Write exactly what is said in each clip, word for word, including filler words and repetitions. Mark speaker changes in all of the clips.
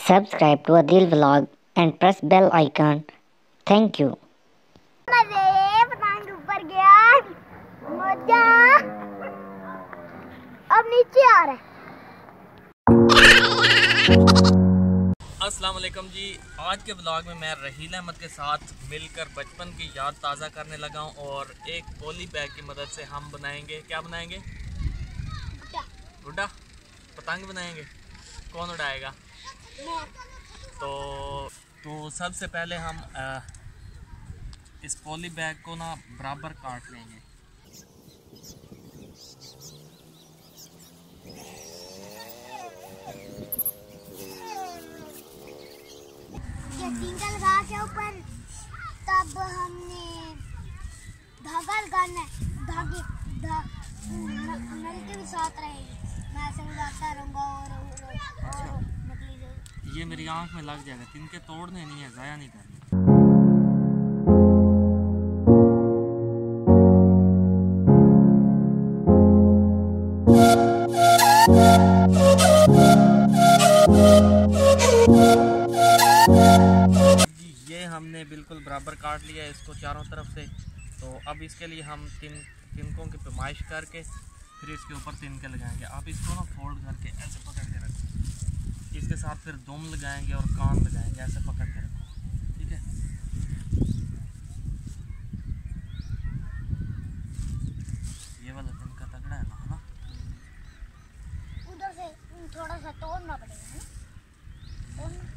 Speaker 1: Subscribe to Adil Vlog and press bell icon. Thank you.
Speaker 2: पतंग ऊपर गया, मजा अब नीचे आ रहा है।
Speaker 3: अस्सलाम वालेकुम जी। आज के ब्लॉग में मैं रहील अहमद के साथ मिलकर बचपन की याद ताज़ा करने लगा हूँ और एक पॉली बैग की मदद से हम बनाएंगे, क्या बनाएंगे? गुड्डा पतंग बनाएंगे। कौन उड़ाएगा? तो तो सबसे पहले हम आ, इस पॉली बैग को ना बराबर काट लेंगे।
Speaker 2: टिंका लगा के ऊपर तब हमने धागा लगाना है। धागे धा, नल के भी साथ रहेगी। मैं ऐसे उड़ाता रहूँगा और और निकली जाएगी।
Speaker 3: ये मेरी आंख में लग जाएगा। तिनके तोड़ने नहीं है, ज़ाया नहीं करने। ये हमने बिल्कुल बराबर काट लिया है इसको चारों तरफ से। तो अब इसके लिए हम तिन तिनकों की पैमाइश करके फिर इसके ऊपर तिनके लगाएंगे। आप इसको ना फोल्ड करके ऐसे पकड़ के रखो। इसके साथ फिर दुम लगाएंगे और कान लगाएंगे, ऐसे पकड़ के रखो, ठीक है? ये वाला तिनका तगड़ा है ना, है ना?
Speaker 2: उधर से थोड़ा सा तोड़ना पड़ेगा ना? तोड़ना।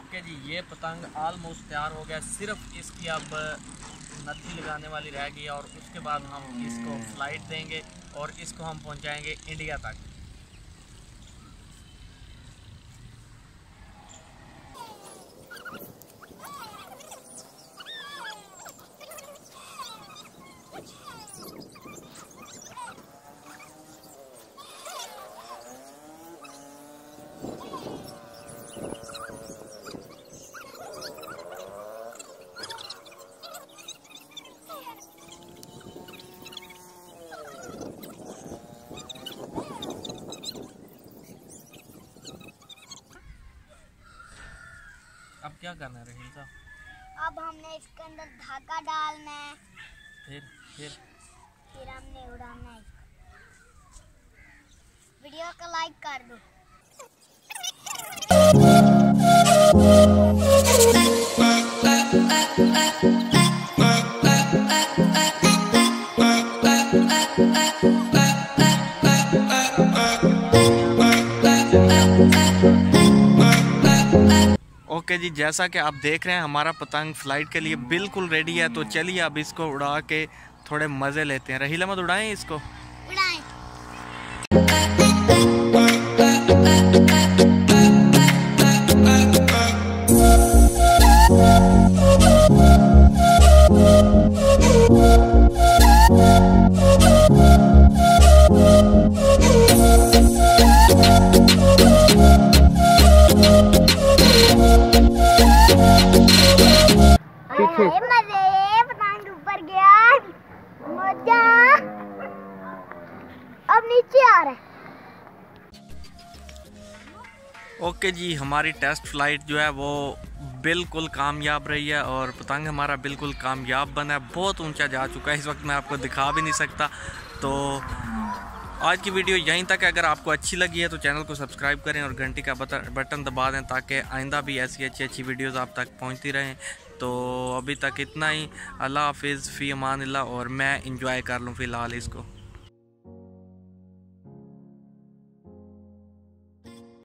Speaker 3: ओके जी, ये पतंग ऑलमोस्ट तैयार हो गया, सिर्फ इसकी अब नत्थी लगाने वाली रह गई और उसके बाद हम इसको फ्लाइट देंगे और इसको हम पहुंचाएंगे इंडिया तक। अब क्या करना है रहील साहब?
Speaker 2: अब हमने इसके अंदर धागा डालना है,
Speaker 3: फिर फिर
Speaker 2: फिर हमने उड़ाना है। वीडियो को लाइक कर दो।
Speaker 3: ओके जी, जैसा कि आप देख रहे हैं हमारा पतंग फ्लाइट के लिए बिल्कुल रेडी है। तो चलिए अब इसको उड़ा के थोड़े मज़े लेते हैं। रहील अहमद उड़ाएं इसको।
Speaker 2: उड़ाएं।
Speaker 3: पीछे
Speaker 2: मजे, पतंग ऊपर गया, मजा। अब नीचे आ रहा है।
Speaker 3: ओके जी, हमारी टेस्ट फ्लाइट जो है वो बिल्कुल कामयाब रही है और पतंग हमारा बिल्कुल कामयाब बना है। बहुत ऊंचा जा चुका है, इस वक्त मैं आपको दिखा भी नहीं सकता। तो आज की वीडियो यहीं तक है। अगर आपको अच्छी लगी है तो चैनल को सब्सक्राइब करें और घंटी का बटन दबा दें ताकि आइंदा भी ऐसी अच्छी अच्छी वीडियोस आप तक पहुंचती रहें। तो अभी तक इतना ही। अल्लाह हाफिज़, फ़ी अमान अल्लाह। और मैं इंजॉय कर लूँ फ़िलहाल इसको।